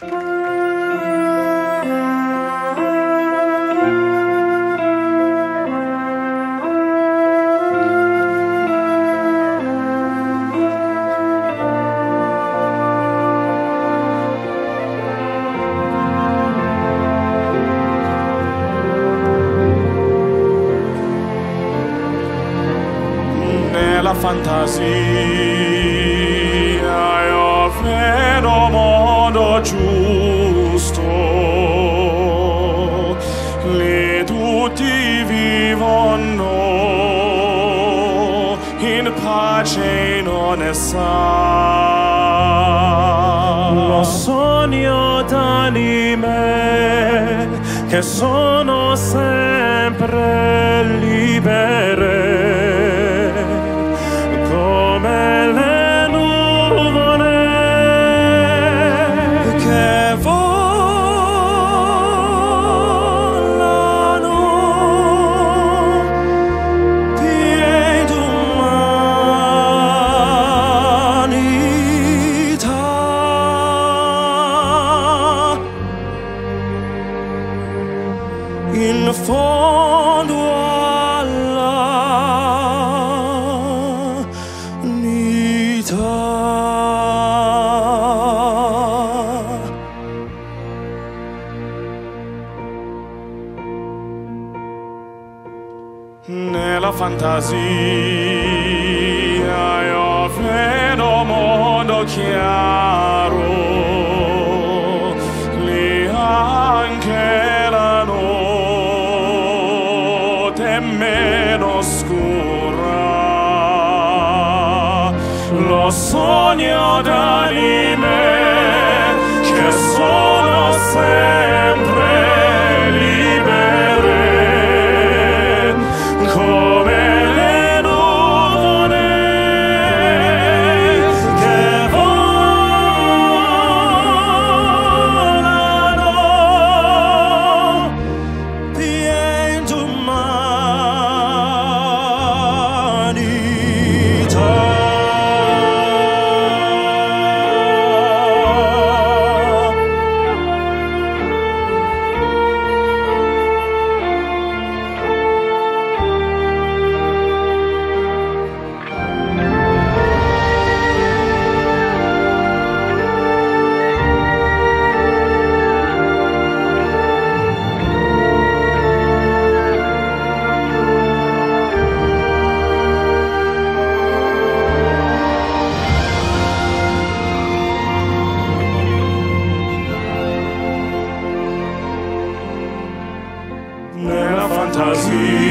La fantasia io vedo mondo giusto, lì tutti vivono in pace in onestà. Lo sogno d'anime che sono sempre libere, come le nuvole che volano pieni d'umanità. In fondo nella fantasia io vedo mondo chiaro, lì anche la notte è meno scura. Lo sogno d'anime che sono sempre libere, come le nuvole che volano pieni d'umanità. Nella fantasia